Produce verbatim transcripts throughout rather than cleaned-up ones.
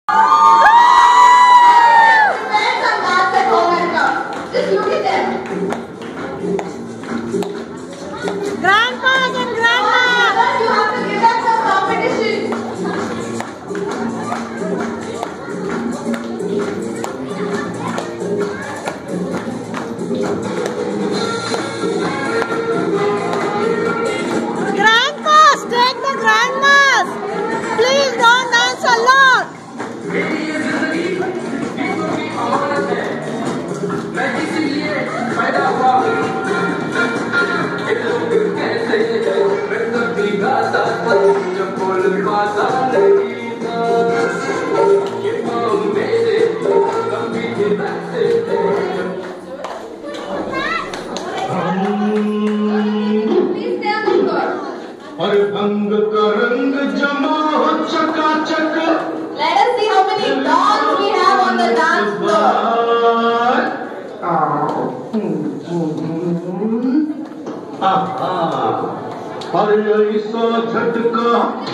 Just look at them. Grandpas and grandmas. You have to give them some competition. Grandpas, take the grandmas. Please don't dance a lot. और भंग का रंग जमा हो चकाचक। Let us see how many dolls we have on the dance floor. और ऐसा झटका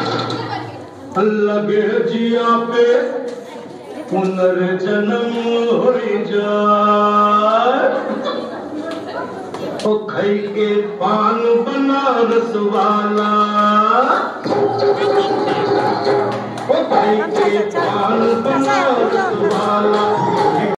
लगे जिया पे पुनर्जन्म हो जाए। ओ खई के पान बनारस वाला, ओ खई के पान बनारस वाला।